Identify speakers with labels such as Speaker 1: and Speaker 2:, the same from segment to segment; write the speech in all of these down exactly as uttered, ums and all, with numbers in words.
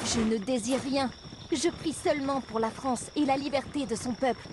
Speaker 1: Je ne désire rien. Je prie seulement pour la France et la liberté de son peuple.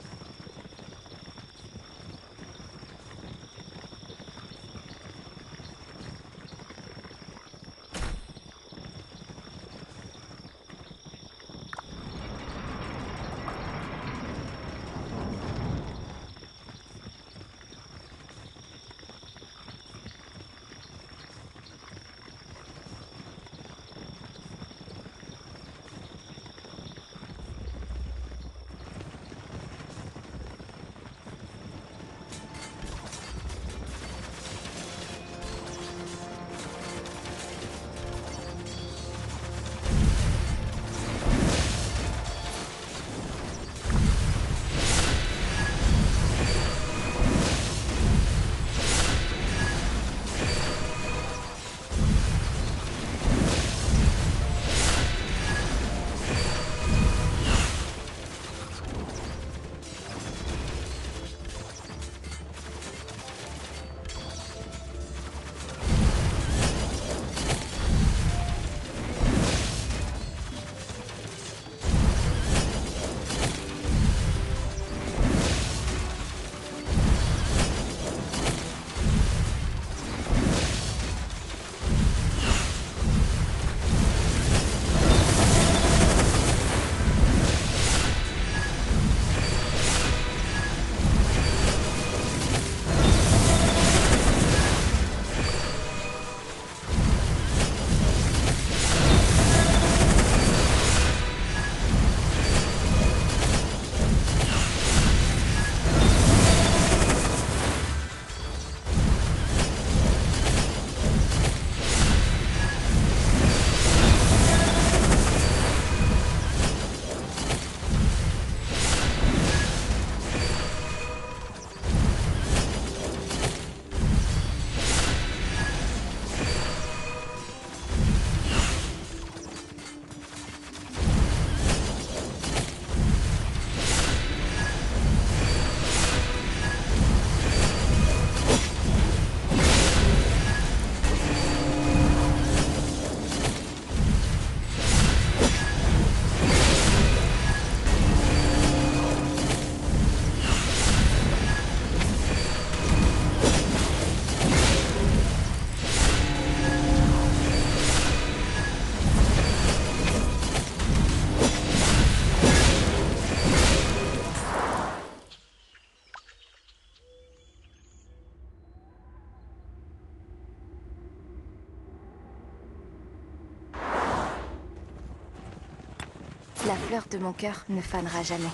Speaker 1: La fleur de mon cœur ne fanera jamais.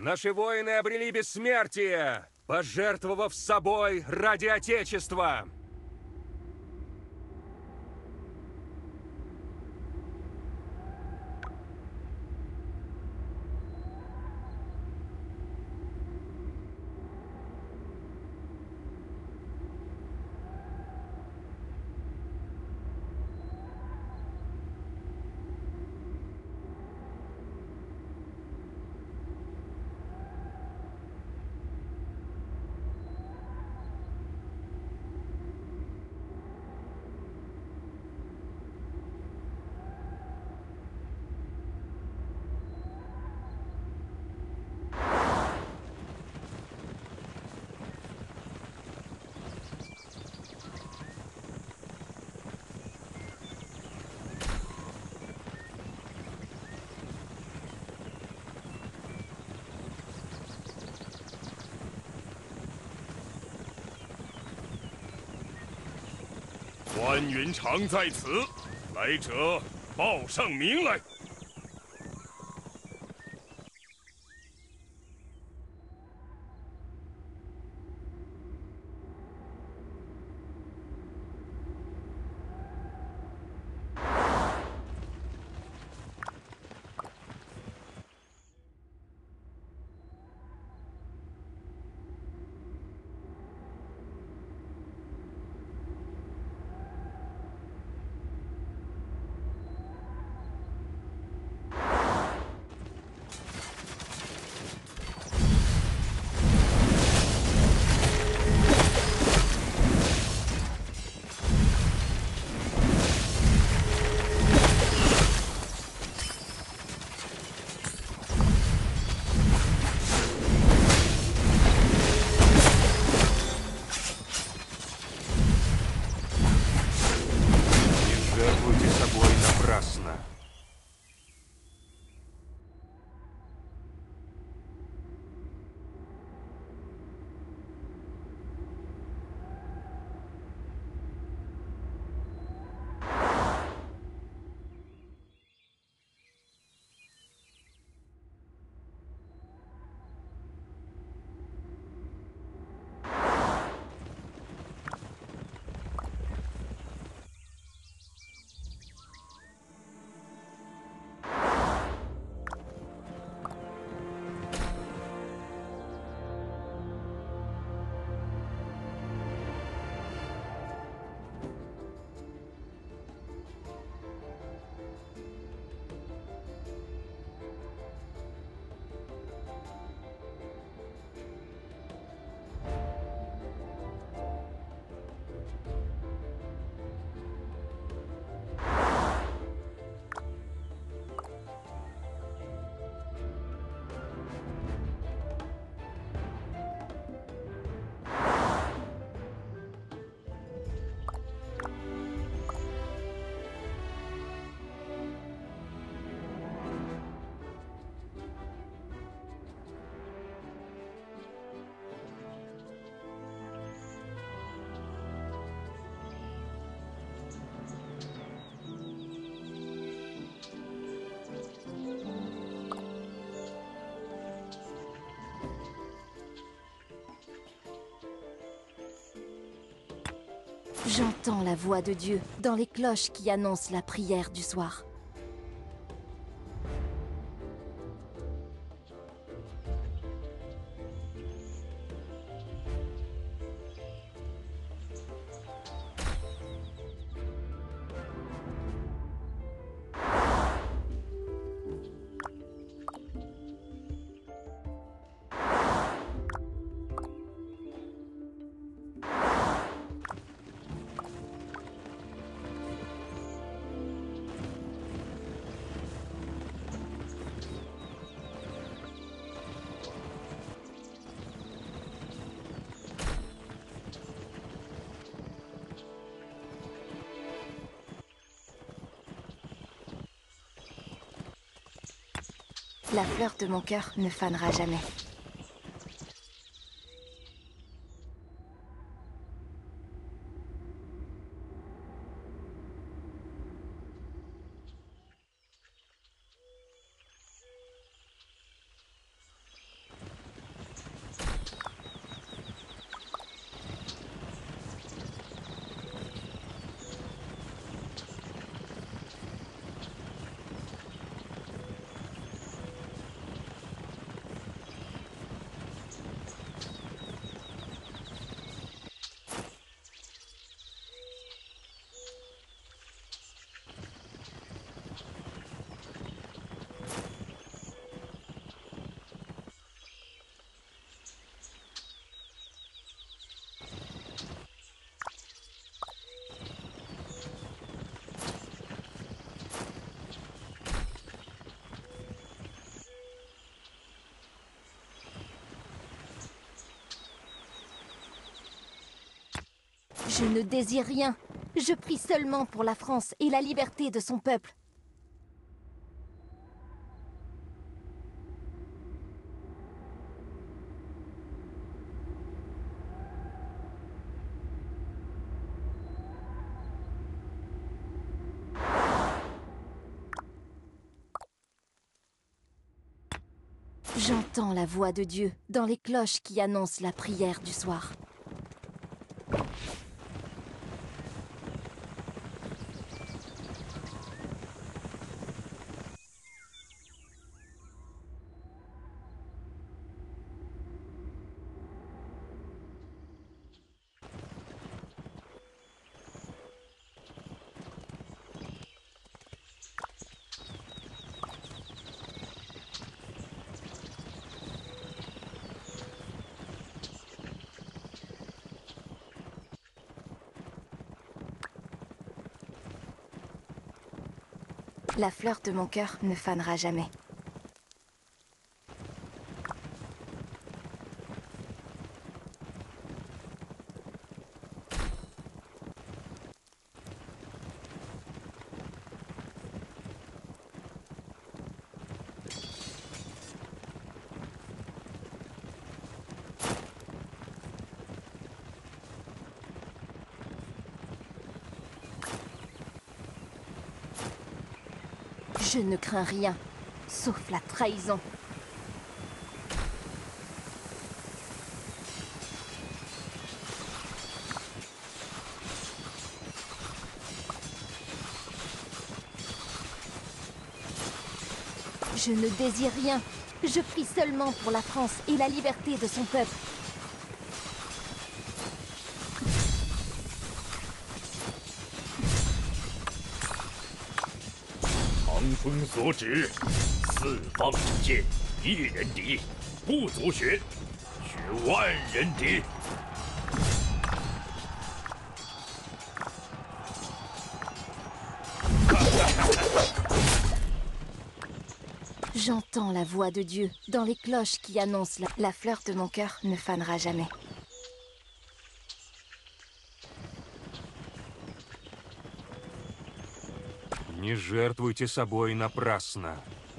Speaker 2: Наши воины обрели бессмертие, пожертвовав собой ради Отечества.
Speaker 3: “关云长在此，来者报上名来。”
Speaker 1: J'entends la voix de Dieu dans les cloches qui annoncent la prière du soir. La fleur de mon cœur ne fanera jamais. Je ne désire rien. Je prie seulement pour la France et la liberté de son peuple. J'entends la voix de Dieu dans les cloches qui annoncent la prière du soir. La fleur de mon cœur ne fanera jamais. Je ne crains rien, sauf la trahison. Je ne désire rien. Je prie seulement pour la France et la liberté de son peuple.
Speaker 3: 唐风所指，四方之剑，一人敌，不足学，学万人敌。
Speaker 1: J'entends la voix de Dieu dans les cloches qui annoncent la... La fleur de mon cœur ne fanera jamais.
Speaker 2: Не жертвуйте собой напрасно.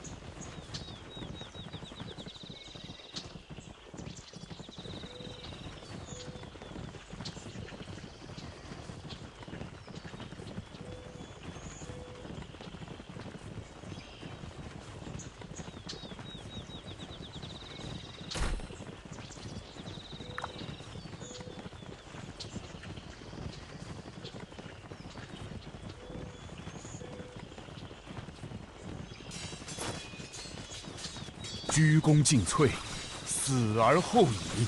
Speaker 4: “鞠躬尽瘁，死而后已。”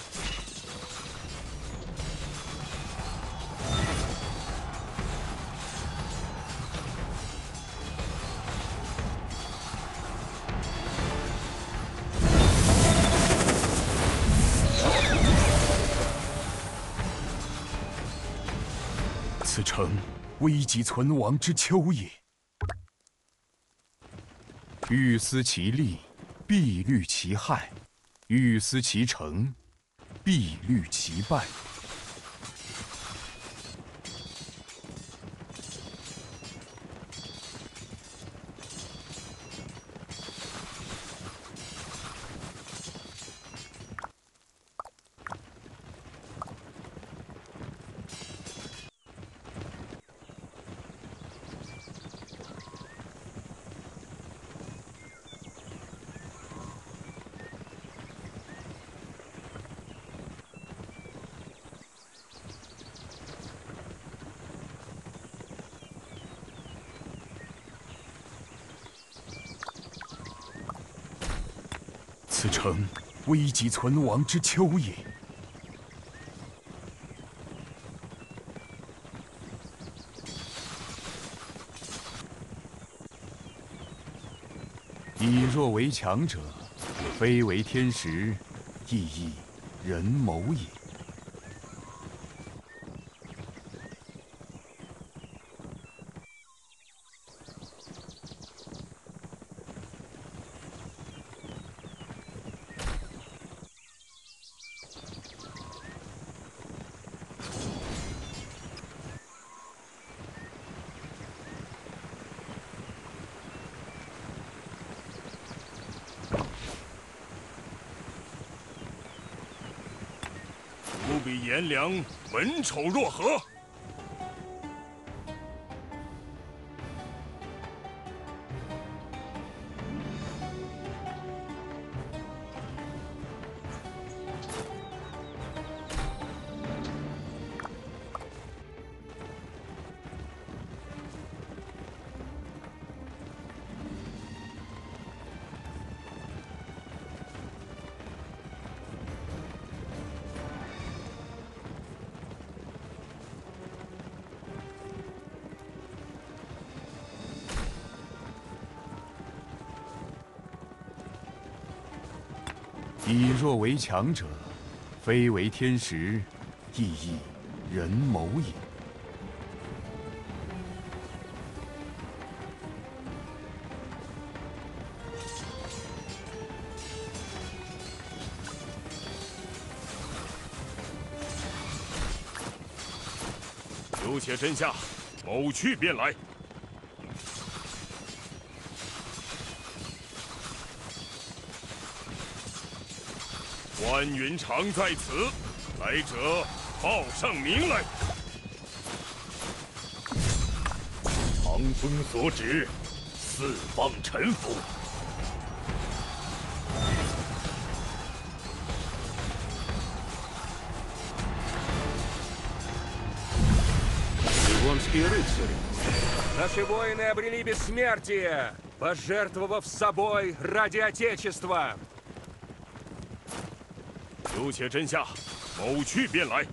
Speaker 4: 此诚危急存亡之秋也。欲思其利，必虑其害；欲思其成，必虑其败。此诚危急存亡之秋也。以弱为强者，非为天时，亦亦人谋也。
Speaker 3: 比颜良，文丑若何？
Speaker 4: 以弱为强者，非为天时，亦以人谋也。
Speaker 3: 留且真下，某去便来。 关云长在此，来者报上名来。长风所指，四方臣服。
Speaker 2: Ливонские рыцари. Наши воины обрели бессмертие, пожертвовав собой ради Отечества.
Speaker 3: 留且真下，某去便来。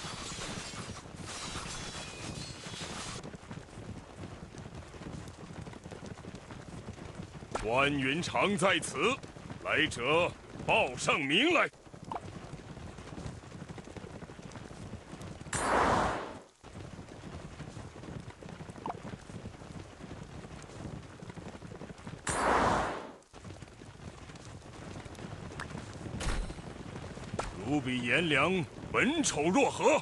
Speaker 3: 关云长在此，来者报上名来。汝比颜良，文丑若何？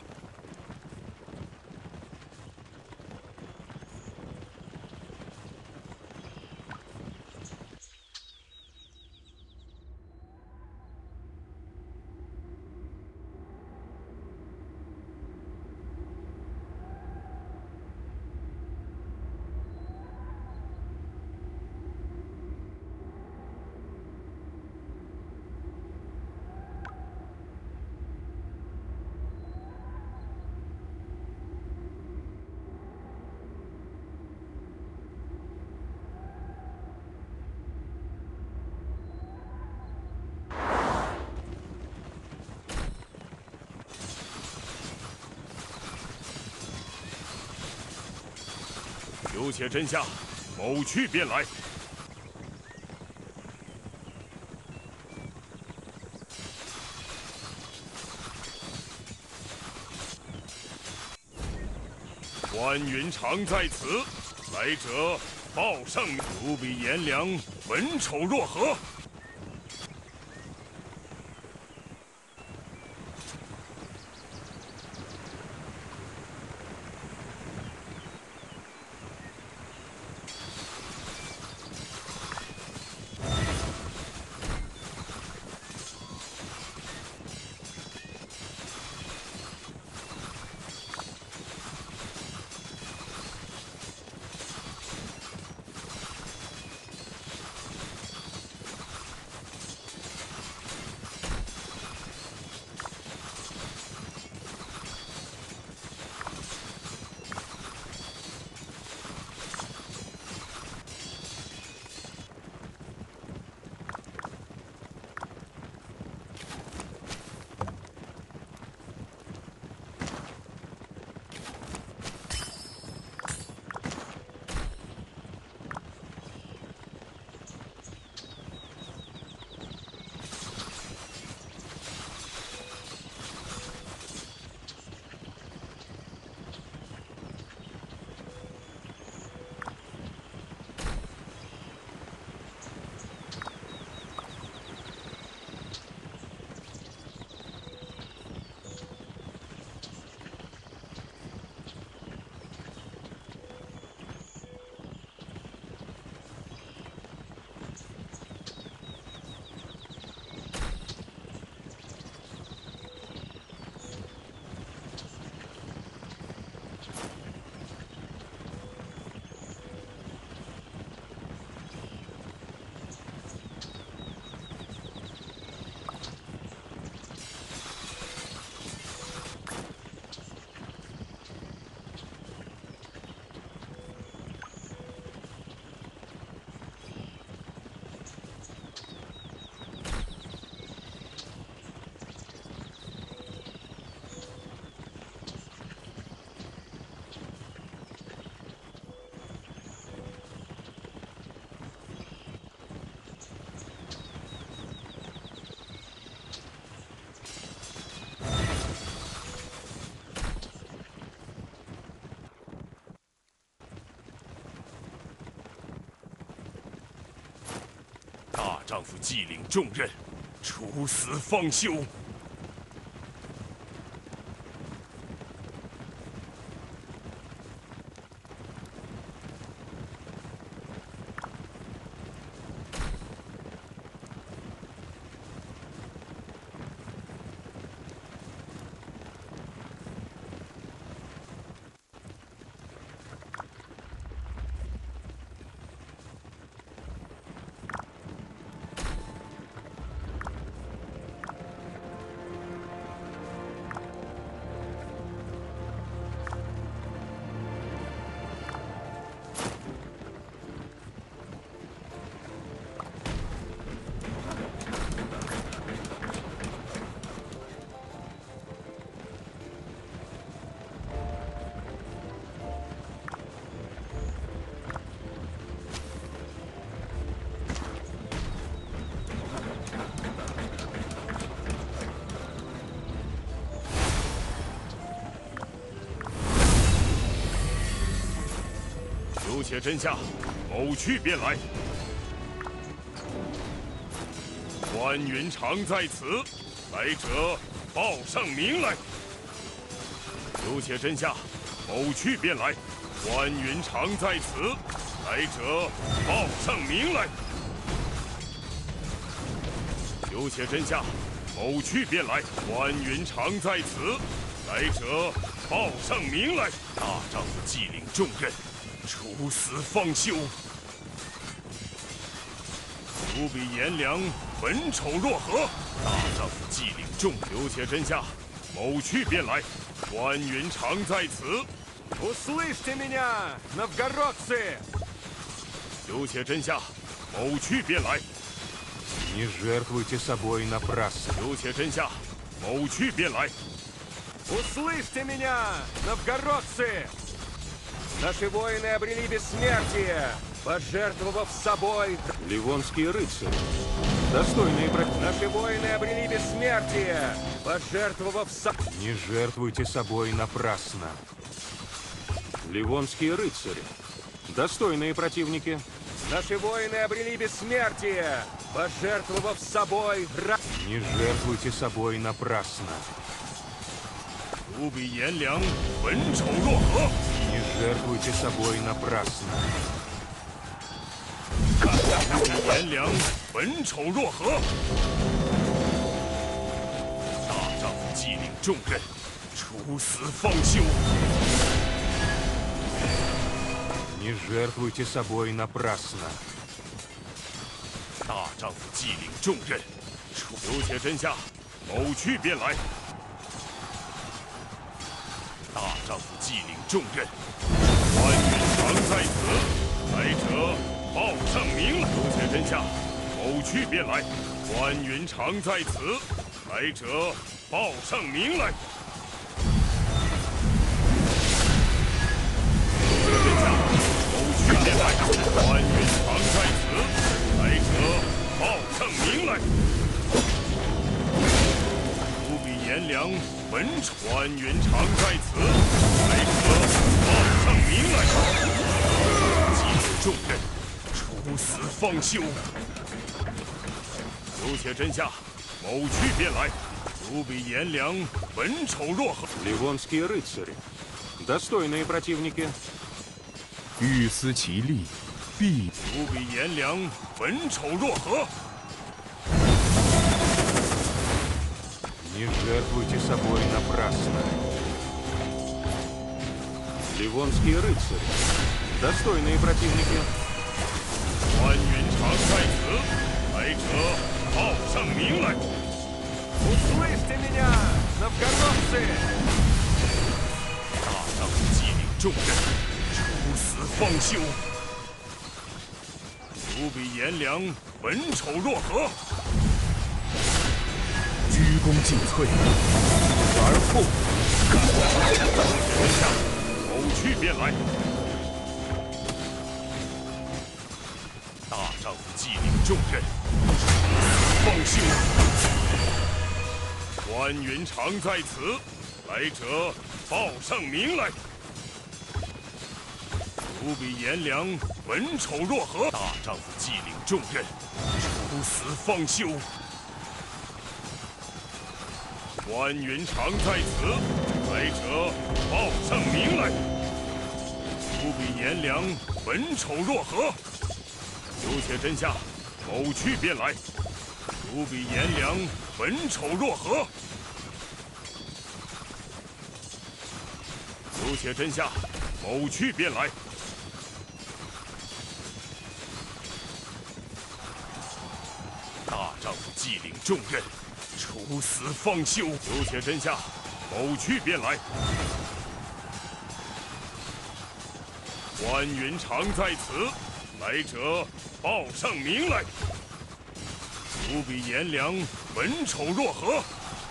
Speaker 3: 留且真下，某去便来。关云长在此，来者报上。汝比颜良，文丑若何？ 丈夫既领重任，处死方休。 有且真下，某去便来。关云长在此，来者报上名来。有且真下，某去便来。关云长在此，来者报上名来。有且真下，某去便来。关云长在此，来者报上名来。大丈夫既领重任。 处死方休！吾比颜良本丑若何？大丈夫既领重，有且真下，某去便来。关云长在此。
Speaker 2: Услышьте меня, новгородцы!
Speaker 3: 有且真下，某去便来。
Speaker 2: Не жертвуйте собой напрасно.
Speaker 3: 有且真下，某去便来。
Speaker 2: Услышьте меня, новгородцы! Наши воины обрели бессмертие, пожертвовав собой. Ливонские рыцари, достойные против. Наши воины обрели бессмертие, пожертвовав собой. Не жертвуйте собой напрасно. Ливонские рыцари, достойные противники. Наши воины обрели бессмертие, пожертвовав собой. Не жертвуйте собой напрасно.
Speaker 3: 吾比颜良本丑若何？
Speaker 2: Не жертвуйте собой напрасно.
Speaker 3: 吾比颜良本丑若何？大丈夫既领重任，处死方休。
Speaker 2: Не жертвуйте собой напрасно.
Speaker 3: 大丈夫既领重任，处有且真下，某去便来。 大丈夫既领重任，关云长在此，来者报上名来。有且真下，某去便来。关云长在此，来者报上名来。有且真下，某去便来。关云长在此，来者报上名来。吾比颜良。 本丑关云长在此，来者报上名来。既领重任，处死方休。有且真下，某去便来。吾比颜良本丑若何？
Speaker 2: Ливонские рыцари, достойные противники.
Speaker 4: 欲思其利，必。
Speaker 3: 吾比颜良本丑若何？
Speaker 2: Не жертвуйте собой напрасно. Ливонские рыцари, достойные противники.
Speaker 3: 关云长在此，来者报上名来。
Speaker 2: Услышьте меня, новгородцы!
Speaker 3: 大丈夫既领重任，处死方休。吾比颜良本丑若何？
Speaker 4: 鞠躬尽瘁，而后。
Speaker 3: 人下，某去便来。大丈夫既领重任，方休。关云长在此，来者报上名来。吾比颜良本丑若何？大丈夫既领重任，处死方休！关云长在此，来者报上名来。吾比颜良文丑若何？有且真下，某去便来。吾比颜良文丑若何？有且真下，某去便来。大丈夫既领重任，处死方休。有且真下，某去便来。关云长在此，来者报上名来。吾比颜良文丑若何？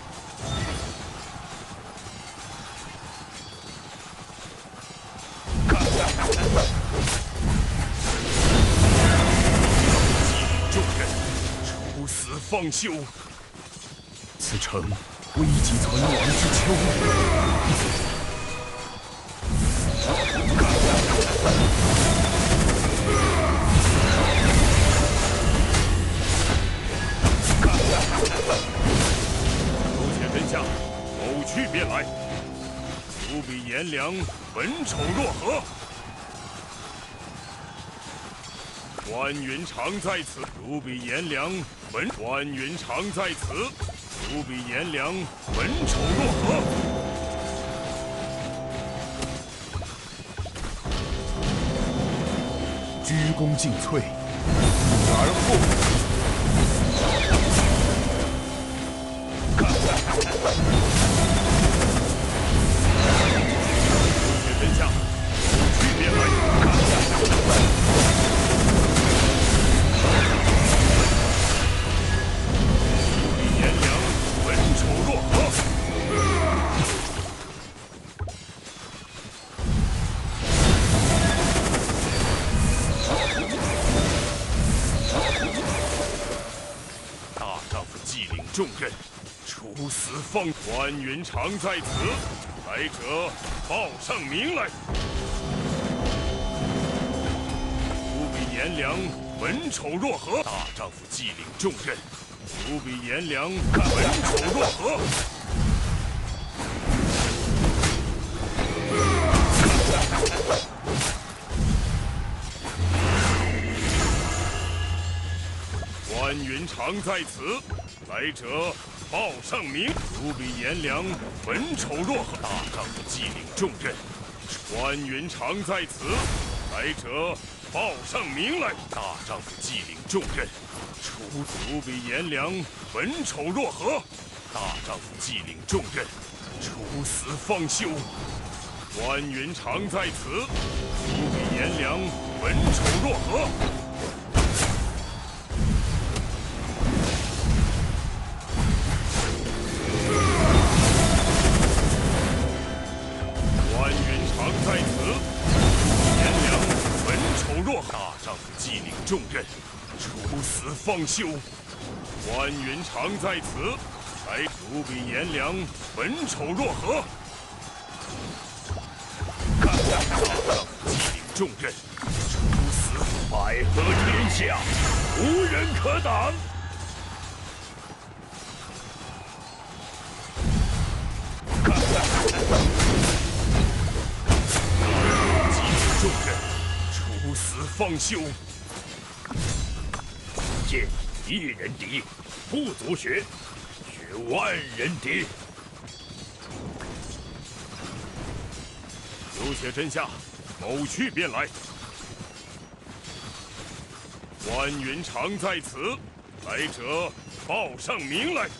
Speaker 3: 重任，处死方休。
Speaker 4: 此诚危急存亡之秋。
Speaker 3: 有且真下，某去便来。吾比颜良文丑若何？关云长在此，吾比颜良文。关云长在此，吾比颜良文丑若何？
Speaker 4: 鞠躬尽瘁，而后。有且真下，某去便来。颜良文丑若何？大丈夫既领重任，处死方。关云长在此，来者报上名来。吾比颜良文丑若何？大丈夫既领重任，吾比颜良文丑若何？关云长在此，来者报上名。吾比颜良文丑若何？大丈夫既领重任，关云长在此，来者报上名来。大丈夫既领重任，处吾比颜良文丑若何？大丈夫既领重任，处死方休。关云长在此，吾比颜良文丑若何？关云长在此，颜良文丑若何？大丈夫既领重任，处死方休。关云长在此，来吾比颜良文丑若何？大丈夫既领重任，处死。百合天下，无人可挡。既领重任，处死方休。
Speaker 5: 见一人敌，不足学，学万人敌。
Speaker 3: 有且真下，某去便来。关云长在此，来者报上名来。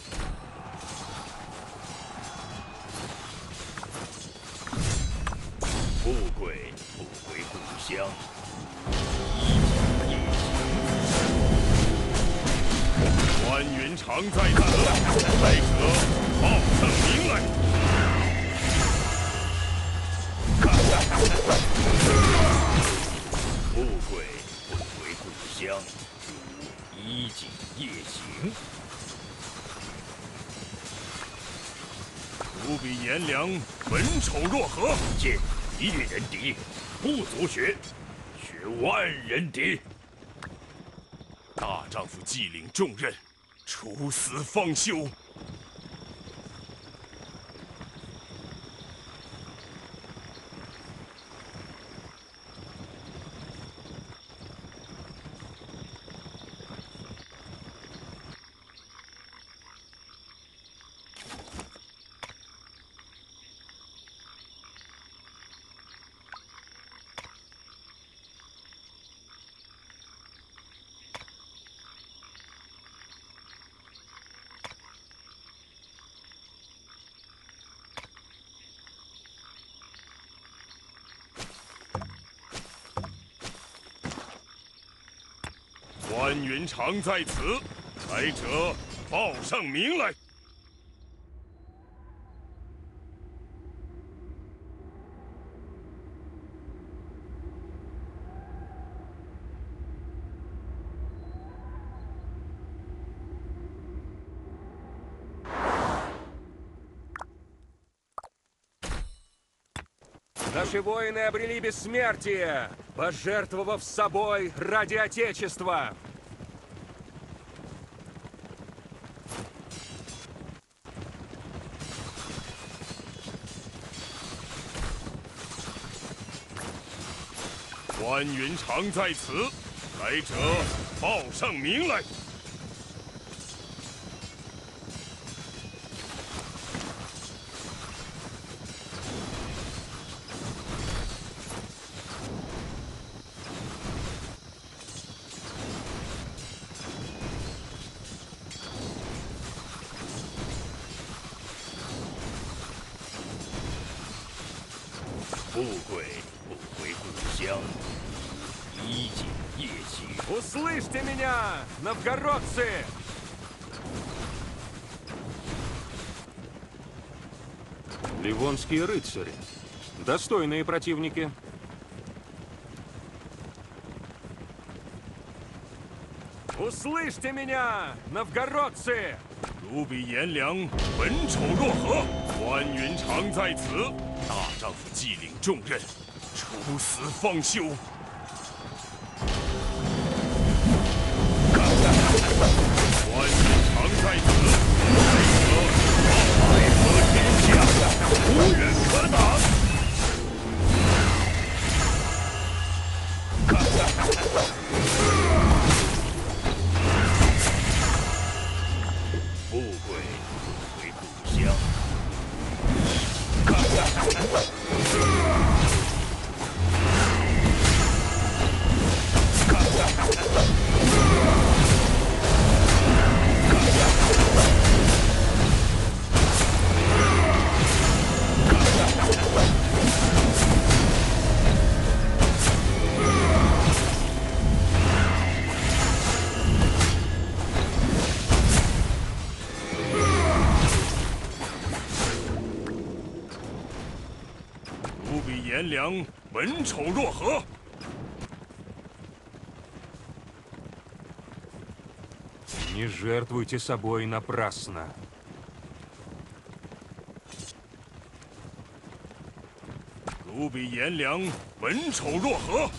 Speaker 5: 富贵不归故乡，
Speaker 3: 关云长在此，来者报上名来。
Speaker 5: 富贵不归故乡，衣锦夜行。
Speaker 3: 吾比颜良文丑若何？
Speaker 5: 见一人敌，不足学，学万人敌。
Speaker 3: 大丈夫既领重任，处死方休。关云长在此，来者报上名来。
Speaker 2: Наши воины обрели бессмертие, пожертвовав собой ради Отечества.
Speaker 3: “关云长在此，来者报上名来。”
Speaker 5: 富贵不回故乡，衣锦夜袭。
Speaker 2: Услышьте меня, новгородцы! Ливонские рыцари. Достойные противники. Услышьте меня, новгородцы!
Speaker 3: 卢比颜良文丑若何？关云长在此，大丈夫既领重任，处死方休。关云长在此，来者爱和天下，无人可挡。
Speaker 5: 富贵不回故乡。
Speaker 3: 卢比颜良文丑若何？
Speaker 2: Не жертвуйте собой напрасно.
Speaker 3: “卢比颜良文丑若何？”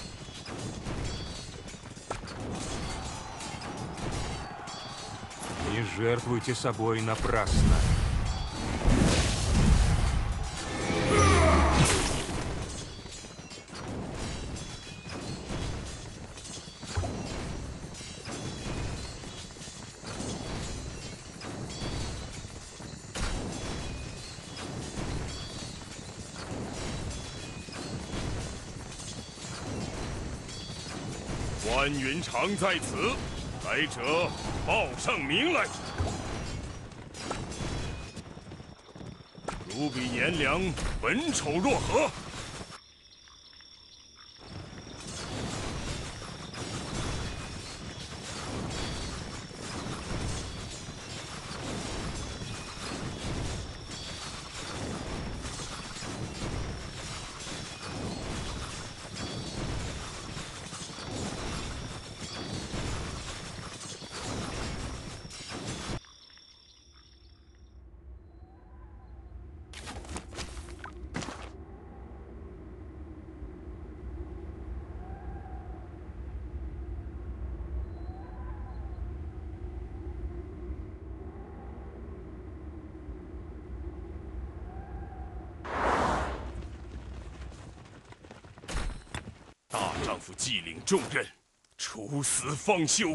Speaker 2: Не жертвуйте собой напрасно.
Speaker 3: “关云长在此，来者报上名来。” 卢比颜良文丑若何？ 丈夫既领重任，处死方休。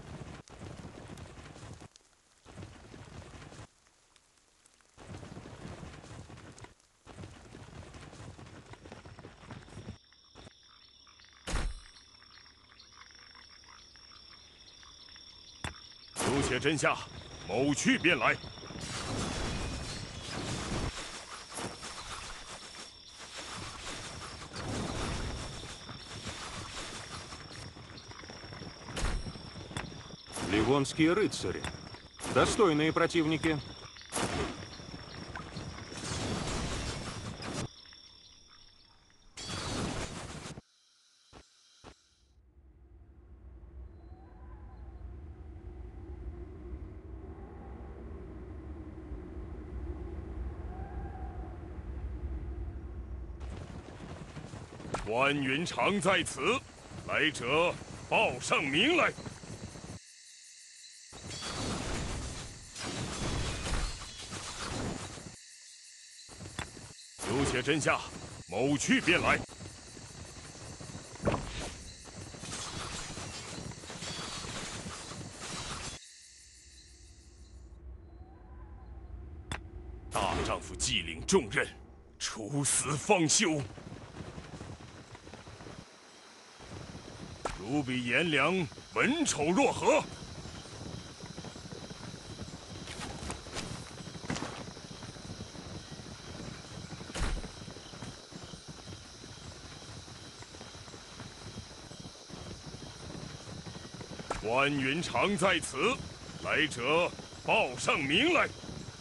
Speaker 3: 有且真下，某去便来。
Speaker 2: Ливонские рыцари. Достойные противники.
Speaker 3: “关云长在此，来者报上名来。” 有且真下，某去便来。大丈夫既领重任，处死方休。汝比颜良文丑若何？ 关云长在此，来者报上名来。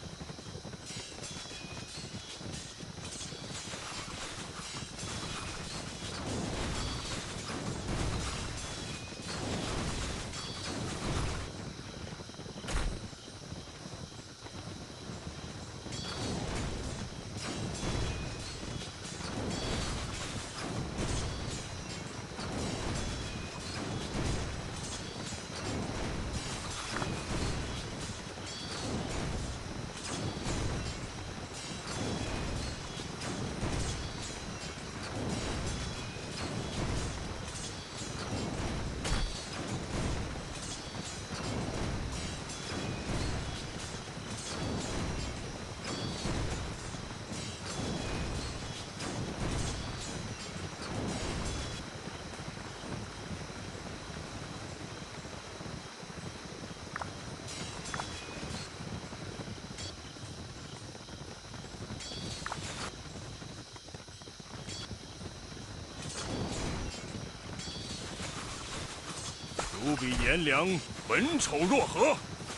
Speaker 3: 汝比颜良文丑若何？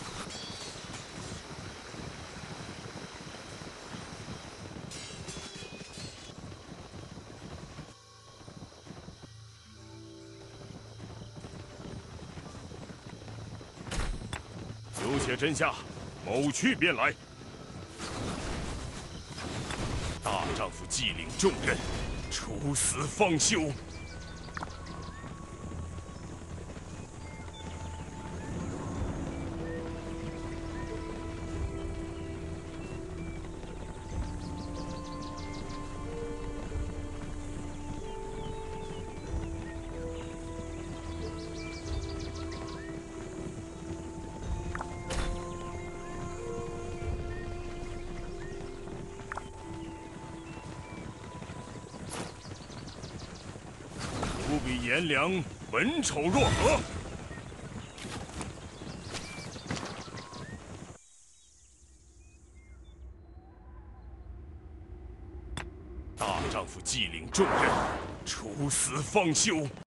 Speaker 3: 有且真下，某去便来。大丈夫既领重任，处死方休。 吾比颜良文丑若何？大丈夫既领重任，处死方休。